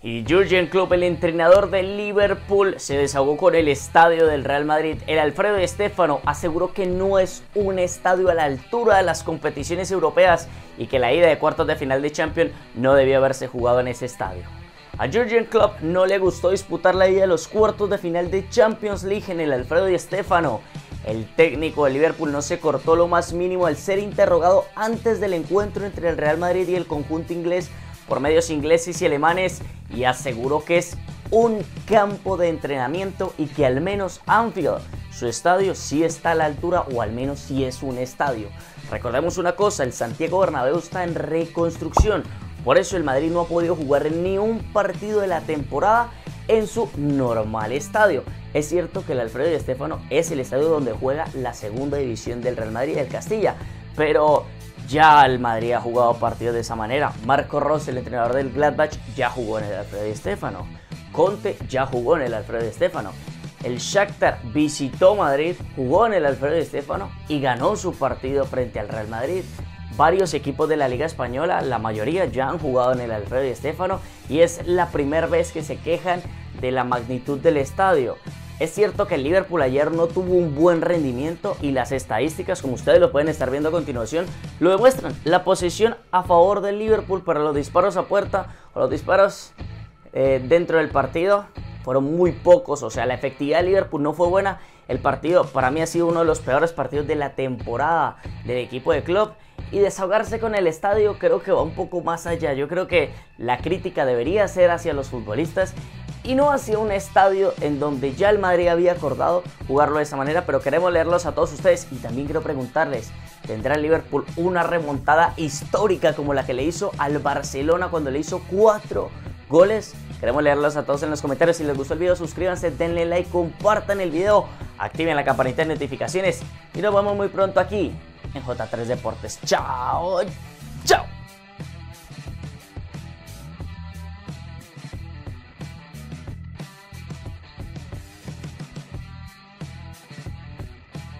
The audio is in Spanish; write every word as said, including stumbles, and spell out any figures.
Y Jürgen Klopp, el entrenador del Liverpool, se desahogó con el estadio del Real Madrid. El Alfredo Di Stéfano aseguró que no es un estadio a la altura de las competiciones europeas y que la ida de cuartos de final de Champions no debía haberse jugado en ese estadio. A Jürgen Klopp no le gustó disputar la ida de los cuartos de final de Champions League en el Alfredo Di Stéfano. El técnico de Liverpool no se cortó lo más mínimo al ser interrogado antes del encuentro entre el Real Madrid y el conjunto inglés por medios ingleses y alemanes y aseguró que es un campo de entrenamiento y que al menos Anfield, su estadio, sí está a la altura o al menos sí es un estadio. Recordemos una cosa, el Santiago Bernabéu está en reconstrucción, por eso el Madrid no ha podido jugar ni un partido de la temporada en su normal estadio. Es cierto que el Alfredo Di Stéfano es el estadio donde juega la segunda división del Real Madrid del Castilla, pero ya el Madrid ha jugado partidos de esa manera. Marco Rose, el entrenador del Gladbach, ya jugó en el Alfredo Di Stéfano. Conte ya jugó en el Alfredo Di Stéfano. El Shakhtar visitó Madrid, jugó en el Alfredo Di Stéfano y ganó su partido frente al Real Madrid. Varios equipos de la Liga Española, la mayoría ya han jugado en el Alfredo Di Stéfano y es la primera vez que se quejan de la magnitud del estadio. Es cierto que el Liverpool ayer no tuvo un buen rendimiento y las estadísticas, como ustedes lo pueden estar viendo a continuación, lo demuestran. La posesión a favor del Liverpool para los disparos a puerta o los disparos eh, dentro del partido fueron muy pocos, o sea, la efectividad de Liverpool no fue buena. El partido para mí ha sido uno de los peores partidos de la temporada del equipo de Klopp. Y desahogarse con el estadio creo que va un poco más allá. Yo creo que la crítica debería ser hacia los futbolistas y no hacia un estadio en donde ya el Madrid había acordado jugarlo de esa manera. Pero queremos leerlos a todos ustedes y también quiero preguntarles, ¿tendrá el Liverpool una remontada histórica como la que le hizo al Barcelona cuando le hizo cuatro goles? Queremos leerlos a todos en los comentarios. Si les gustó el video, suscríbanse, denle like, compartan el video, activen la campanita de notificaciones y nos vemos muy pronto aquí en J tres Deportes. Chao, chao.